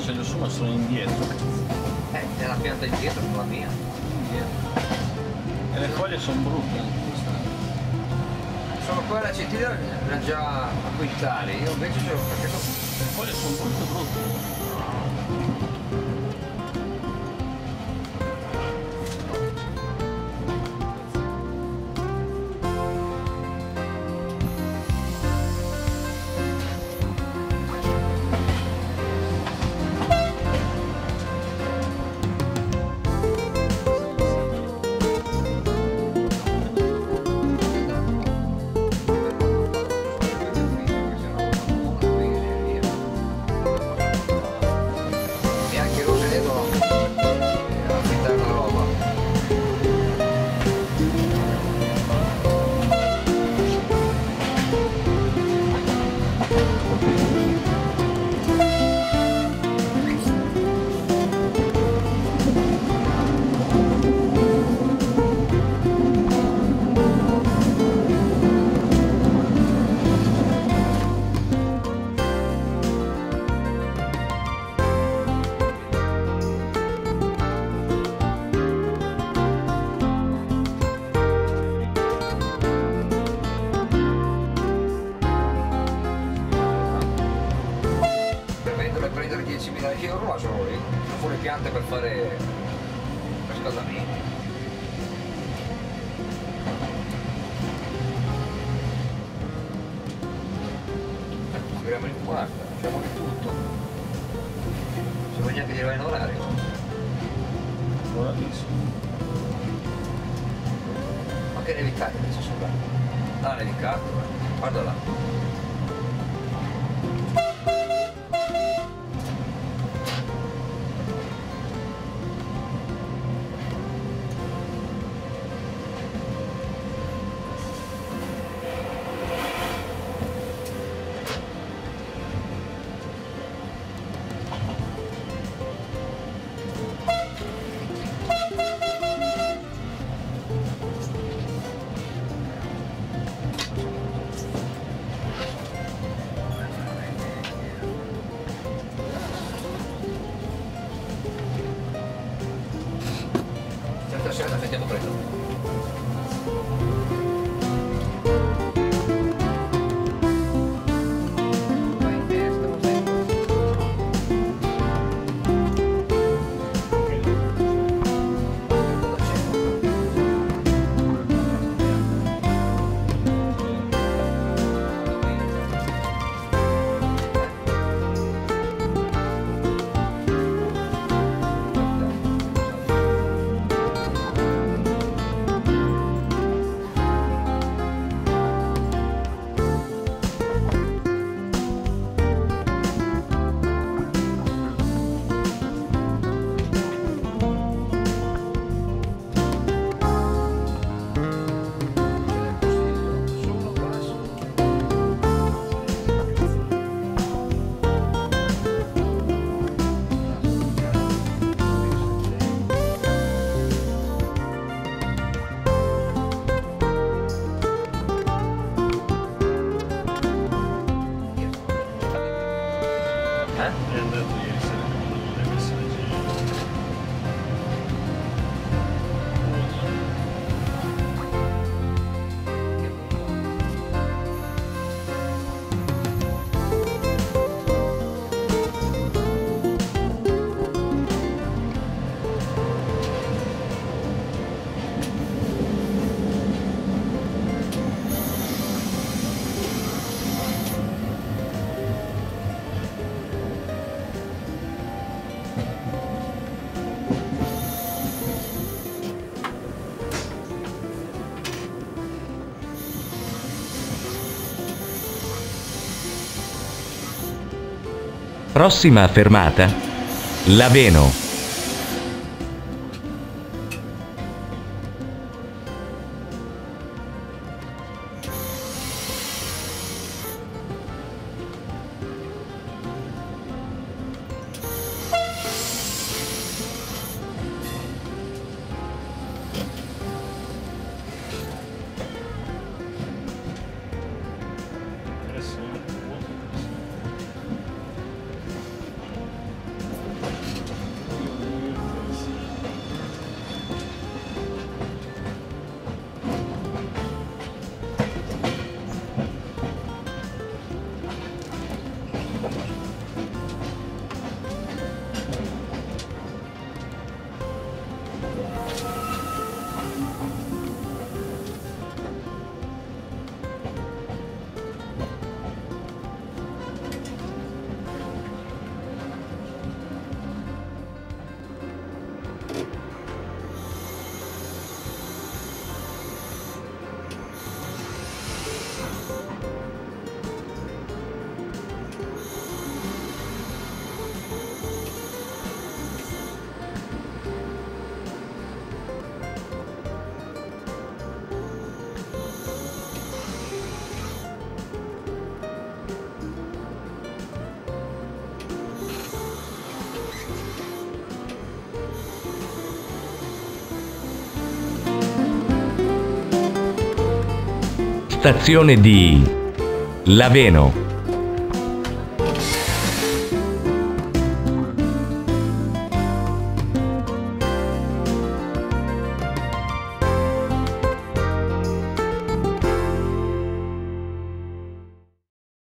sceglio su ma sono indietro. È la pianta indietro con la mia. Indietro. E le foglie sono brutte. Sono qua la centina erano già a quintali, io invece ce l'ho perché sono. Le foglie sono brutte. Prendere 10.000 euro ma sono lì, sono fuori piante per fare riscaldamenti. Speriamo in quarta, facciamo di tutto. Se vuoi neanche dire vai in orario. Bravissimo. Ma che nevicate adesso sopra? Ah, nevicato, guarda là. Stasera sentiamo presto. È andato ieri sera con dei messaggi. Prossima fermata, Laveno. Stazione di Laveno.